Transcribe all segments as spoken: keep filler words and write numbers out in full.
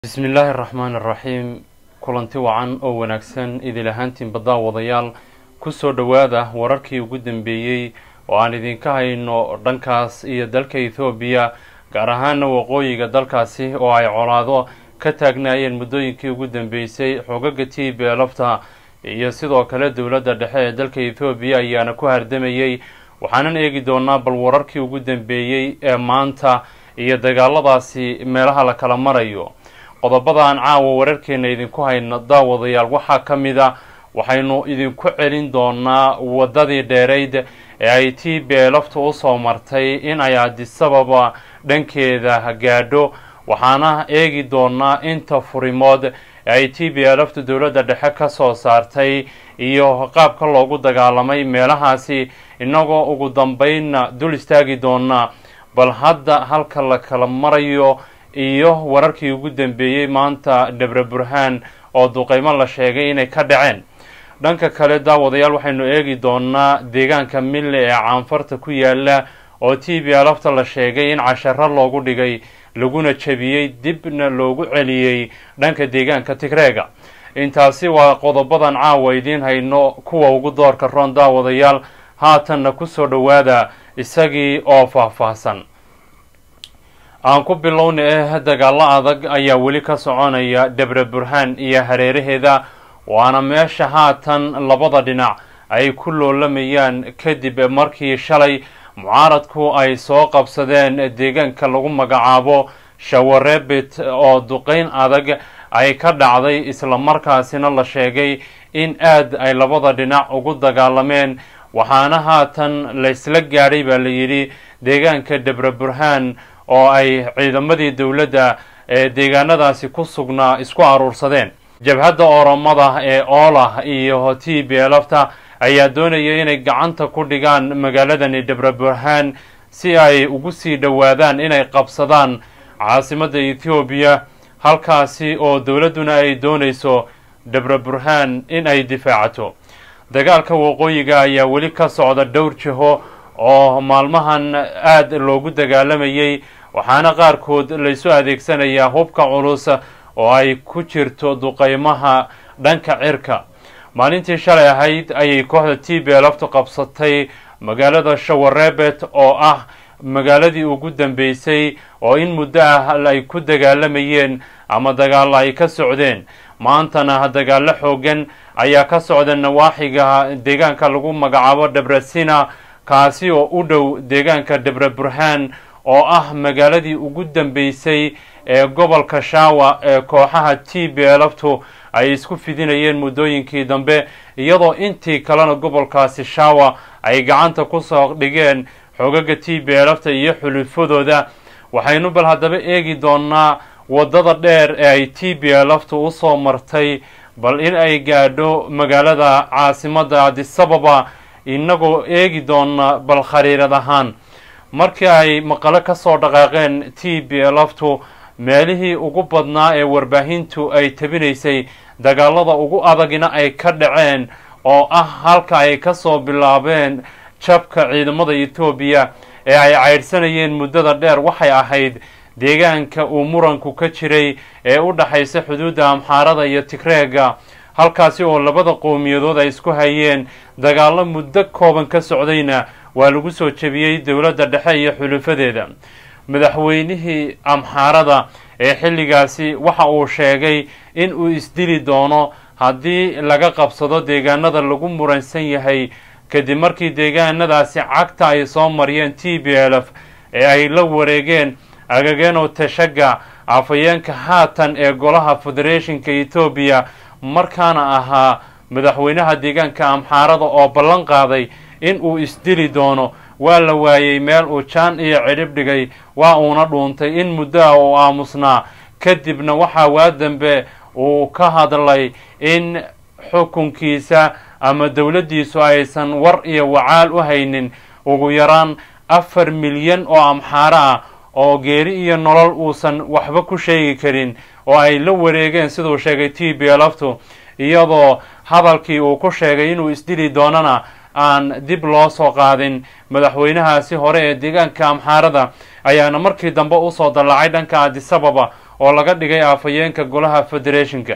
بسم الله الرحمن الرحيم كلنتي وعن أو ونكسن إذا لهانتين بضا وضيال كسر دواده وركي وجودن بيجي وعن إذن كهاي إنه دنكاس إيه دلك إثيوبيا كرهان وقوي دلكاسي وعي عراضو كتاجناي المدوين كي وجودن بيسي حقوقتي بلفتها يصيدوا كلا دولة دحية دلك إثيوبيا يعني كهر دميي وحنان إيجي دونا بالوركي وجودن بيجي مانتا إيه دجال باسي ملها لكلا مريو qodobadaan caawa wararkeena idinku hayna daawadayaal waxa kamida waxaynu idinku celin doonaa wadadii dheereyd ee ay T B laftu u soo martay in ay Addis Ababa dhankeeda gaadho waxaana eegi doonaa inta furimood ee ay T B laftu dawladda dhexe ka soo saartay iyo qaabka loogu dagaalamay meelahaasi inagoo ugu dambeynna dul istaagi doonaa bal hadda halka la kala marayo iyo wararkii ugu dambeeyay maanta Debre Burhan oo duqeymo la sheegay inay ka dhaceen dhanka kale daawadayaal waxaynu eegi doonaa deegaanka Mille ee caanfarta ku yaala oo T B lafta la sheegay in casharo loogu dhigay laguna jabiyay dibna loogu celiyay dhanka deegaanka Tigreega intaasi waa qodobadan caawa idin hayno kuwa ugu doorka roon daawadayaal haatanna ku soo dhawaada isagii oo faahfaahsan aan ku bilownay dagaal adag ayaa wali ka soconaya Debre Burhan iyo hareeraheeda waana meesha haatan labada dhinac ay ku loolamayaan kadib markii shalay mucaaradku ay soo qabsadeen deegaanka lagu magacaabo Shawareebit oo duqeyn adag ay ka dhacday isla markaasina la sheegay in aad ay labada dhinac ugu dagaalameen waxaana haatan la isla gaaray baa la yiri deegaanka Debre Burhan oo ay ciidamadii dawladda ee deegaanadaasi ku sugnaa isku aruursadeen jabhadda Oromada ee Ola iyo T B lafta ayaa doonayay inay gacanta ku dhigaan magaaladani Debre Burhan si ay ugu sii dhawaadaan inay qabsadaan caasimadda Ethiopia halkaasi oo dawladduna ay doonayso Debre Burhan in ay difaacato dagaalka waqooyiga ayaa wali ka socda dhowr jiho oo maalmahan aad loogu dagaalamayay waxaana qaarkood la isu adeegsanayaa hubka culus oo ay ku jirto duqeymaha dhanka cirka maalintii shalay ahayd ayay kooxda T B laftu qabsatay magaalada Shawareebit oo ah magaaladii ugu dambeysay oo in muddo ah ay ku dagaalamayeen ama dagaal ay ka socdeen maantana dagaal xoogan ayaa ka socda nawaaxiga deegaanka lagu magacaabo Debrecen kaasi oo u dhow deegaanka Debre Burhan oo ah magaaladii ugu dambeysay ee gobolka Shawa ee kooxaha T B laftu ay isku fidinayeen muddooyinkii dambe iyadoo intii kalena gobolkaasi Shawa ay gacanta ku soo dhigeen xogaga T B lafta iyo xulufadooda waxaynu bal hadaba eegi doonaa wadada dheer ee ay T B laftu u soo martay bal in ay gaadho magaalada caasimadda Addis Ababa inagoo eegi doona bal khariirad ahaan markii ay maqalo ka soo dhaqaaqeen T B laftu meelihii ugu badnaa ee warbaahintu ay tabinaysay dagaalada ugu adagina ay ka dhaceen oo ah halka ay ka soo bilaabeen jabka ciidamada Ethiopia ee ay cayrsanayeen muddada dheer waxay ahayd deegaanka uu muranku ka jiray ee u dhaxaysa xuduudda Amxaarada iyo Tigreega halkaasi oo labada qowmiyadood ay isku hayeen dagaalo muddo kooban ka socdayna waa lagu soo jabiyay dawladda dhexe iyo xulufadeeda madaxweynihii Amxaarada ee xilligaasi waxa uu sheegay in uu isdili doono haddii laga qabsado deegaanada lagu muransan yahay kadib markii deegaanadaasi cagta ay soo mariyeen T B L ee ay la wareegeen Agageno Teshaga afayeenka haatan ee golaha Federationka Ethiopia markaana ahaa madaxweynaha deegaanka Amxaarada oo ballan qaaday in uu isdili doono waa la waayay meel uu jaan iyo cirib dhigay waa uuna dhuuntay in muddo oo aamusnaa kadibna waxa waa dambe uu ka hadlay in xukunkiisa ama dawladdiisu aysan war iyo wacaal u haynin ugu yaraan afar milyan oo Amxaara ah oo geeri iyo nolol uusan waxba ku sheegi karin oo ay la wareegeen sidoo sheegay T B laftu iyadoo hadalkii uu ku sheegay inuu isdili doonana aan dib loo soo qaadin madaxweynahaasi hore ee deegaanka Amxaarada ayaana markii dambe u soo dalaacay dhanka Addis Ababa oo laga dhigay afhayeenka golaha federationka.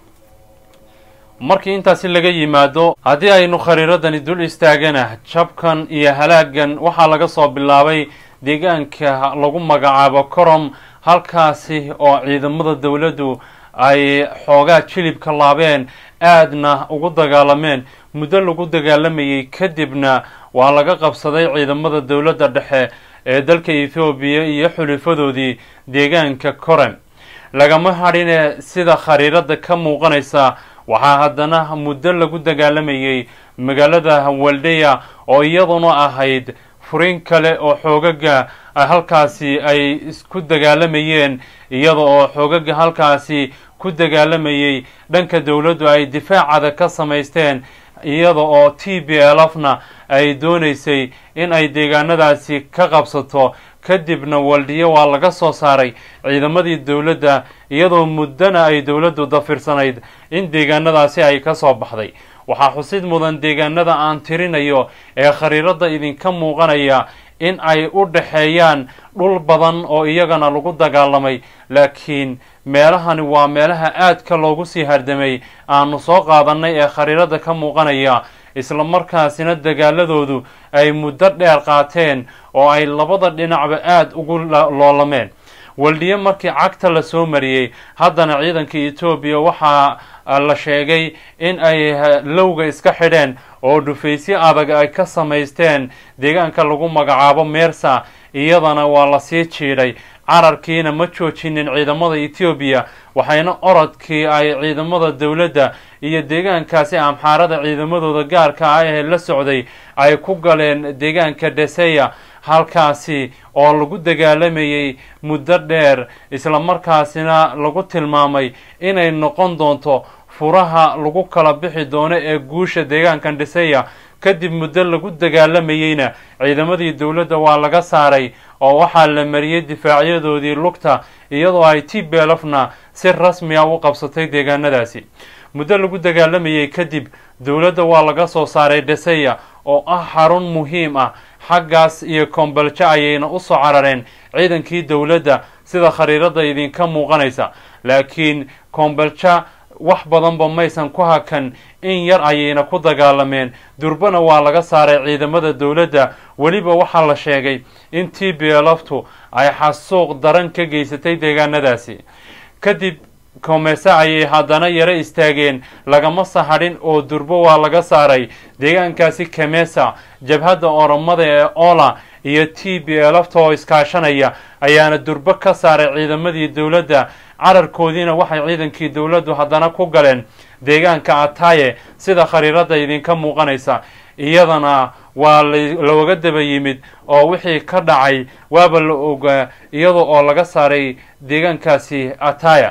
markii intaasi laga yimaado haddii aynu khariiradani dul istaagana jabkan iyo halaagan waxaa laga soo bilaabay deegaanka lagu magacaabo Korom, halkaasi oo ciidamada dawladdu ay xoogaa jilibka laabeen aadna ugu dagaalameen. muddo lagu dagaalamayay kadibna waa laga qabsaday ciidamada dawladda dhexe ee dalka Ethiopia iyo xulifadoodii deegaanka Korom. lagama hadhin sida khariirada ka muuqanaysa waxaa haddana muddo lagu dagaalamayay magaalada Waldaya oo iyaduna ahayd furin kale oo xoogaga halkaasi ay isku dagaalamayeen, iyada oo xoogaga halkaasi ku dagaalamayay dhanka dawladdu ay difaacada ka samaysteen, iyada oo T P L F-na ay doonaysay in ay deegaanadaasi ka qabsato. kadibna Waldaya waa laga soo saaray ciidamadii dawladda, iyadoo muddana ay dawladdu dafirsanayd in deegaanadaasi ay ka soo baxday. waxaa xusid mudan deegaanada aan tirinayo ee khariirada idinka muuqanaya in ay u dhaxeeyaan dhul badan oo iyagana lagu dagaalamay, laakiin meelahani waa meelaha aadka loogu sii hardamay aanu soo qaadanay ee khariirada ka muuqanaya, isla markaasina dagaaladoodu ay muddo dheer qaateen oo ay labada dhinacba aad ugu loolameen. Waldaya markii cagta la soo mariyay, haddana ciidanka Ethiopia waxaa la sheegay in ay lowga iska xidheen oo dhufaysyo adag ay ka samaysteen deegaanka lagu magacaabo Meersa, iyadana waa la sii jiiday. cararkiina ma joojinin ciidamada Ethiopia, waxayna orodkii ay ciidamada dawladda iyo deegaankaasi amxaarada ciidamadooda gaarka ah ee la socday ay ku galeen deegaanka Deseya, halkaasi oo lagu dagaalamayay muddo dheer, isla markaasina lagu tilmaamay inay noqon doonto furaha lagu kala bixi doono ee guusha deegaankan Deseya. kadib muddo lagu dagaalamayayna ciidamadii dawladda waa laga saaray oo waxaa la mariyay difaacyadoodii lugta, iyadoo ay T P L F-na si rasmi ah u qabsatay deegaanadaasi. muddo lagu dagaalamayay kadib dawladda waa laga soo saaray Deseya oo ah xarun muhiim ah. xaggaas iyo Kombolcha ayayna u soo carareen ciidankii dawladda sida khariirada idinka muuqanaysa, laakiin Kombolcha wax badanba maysan ku hakan, in yar ayayna ku dagaalameen. durbana waa laga saaray ciidamada dawladda. weliba waxaa la sheegay in T P L F-tu ay xasuuq daran ka geysatay deegaanadaasi. kadib Komesa ayay haddana yara istaageen, lagama sahadhin oo durbo waa laga saaray deegaankaasi Komesa. jabhadda Oromada ee Ola iyo T P L F oo iskaashanaya ayaana durbo ka saaray ciidamadii dawladda. cararkoodiina waxay ciidankii dawladdu haddana ku galeen deegaanka Ataye sida khariirada idinka muuqanaysa, iyadana waa looga daba yimid oo wixii ka dhacay waaba la ogaa, iyada oo laga saaray deegaankaasi Ataye.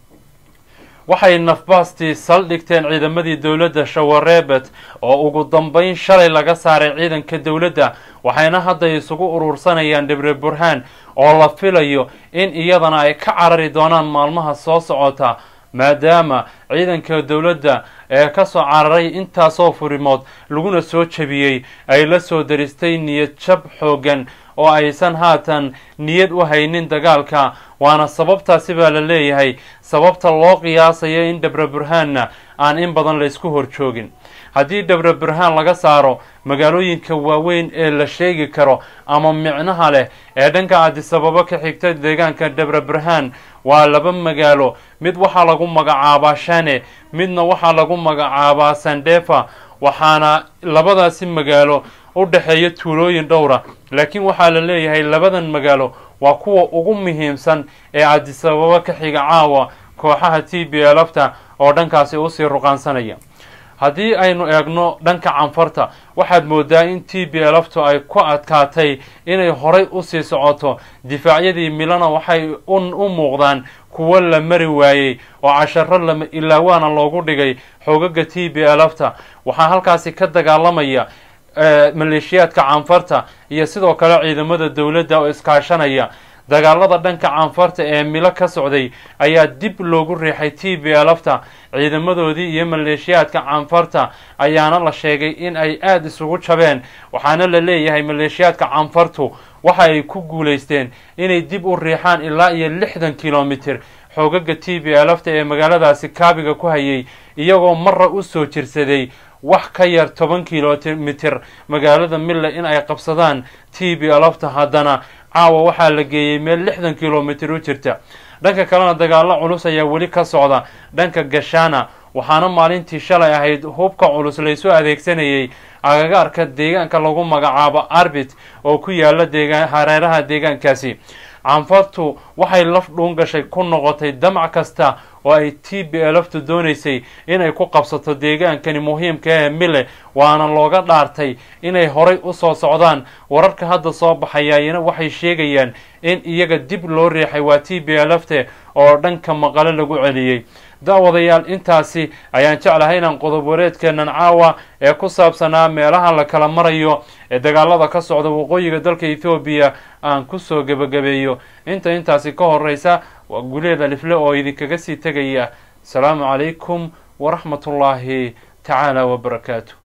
waxay nafbaastii saldhigteen ciidamadii dawladda Shawareebet oo ugu dambeyn shalay laga saaray ciidanka dawladda, waxayna hadda isugu urursanayaan Debre Burhan oo la filayo in iyadana ay ka carari doonaan maalmaha soo socota, maadaama ciidanka dawladda ee ka soo cararay intaasoo furimood laguna soo jabiyey ay la soo daristay niyad jab xoogan oo aysan haatan niyad u haynin dagaalka. waana sababtaasi baa la leeyahay sababta loo qiyaasayo in Debre Burhanna aan in badan la isku horjoogin. haddii Debre Burhan laga saaro magaalooyinka waaweyn ee la sheegi karo ama micnaha leh ee dhanka Addis Ababa ka xigta deegaanka Debre Burhan waa laba magaalo, mid waxaa lagu magacaabaa Shane, midna waxaa lagu magacaabaa Sandefa, waxaana labadaasi magaalo u dhaxeeya tuulooyin dhowra, laakiin waxaa la leeyahay labadan magaalo waa kuwa ugu muhiimsan ee Addis Ababa ka xiga caawa kooxaha T P L F-ta oo dhankaasi u sii ruqaansanaya. haddii aynu eegno dhanka canfarta, waxaad moodaa in T P L F-tu ay ku adkaatay inay horay u sii socoto. difaacyadii Milana waxay u muuqdaan kuwa la mari waayey oo casharo lama ilaawaana loogu dhigay xoogaga T P L F-ta. waxaa halkaasi ka dagaalamaya maleeshiyaadka canfarta iyo sidoo kale ciidamada dawladda oo iskaashanaya. dagaalada dhanka canfarta ee Milo ka socday ayaa dib loogu riixay T P L F-ta. ciidamadoodii iyo maleeshiyaadka canfarta ayaana la sheegay in ay aad isugu jabeen, waxaana la leeyahay maleeshiyaadka canfartu waxa ay ku guulaysteen inay dib u riixaan ilaa iyo lixdan kilomitir xoogaga T B L F ee magaaladaasi kaabiga ku hayay iyagoo marra u soo jirsaday wax ka yar toban kiiloomitir magaalada Mille in ay qabsadaan T B L F haddana caawa waxaa la geeyay meel lixdan kiiloomitir u jirta. dhanka kalena dagaalo culus ayaa weli ka socda dhanka Gashana waxaana maalintii shalay ahayd hubka culus la isu adeegsanayay agagaarka deegaanka lagu magacaabo Arbit oo ku yaala deegaan hareeraha deegaankaasi. Canfartu waxay laf dhuun gashay ku noqotay damac kasta oo ay T B L F doonaysay inay ku qabsato deegaankani muhiimka ah ee Mille waana looga dhaartay inay horay u soo socdaan. wararka hadda soo baxayayna waxay sheegayaan in iyaga dib loo riixay waa T B L F oo dhanka maqale lagu celiyay. daawadayaal intaasi ayaan jeclahay inaan qodob wareedkeenan caawa ee ku saabsanaa meelaha la kala marayo ee dagaalada ka socda waqooyiga dalka Ethiopia aan ku soo gabagabeeyo. inta intaasi ka horeysa waa guleeda lifle oo idinkaga sii tagaya. salaamu calaykum waraxmatullaahi tacaala wabarakaatuh.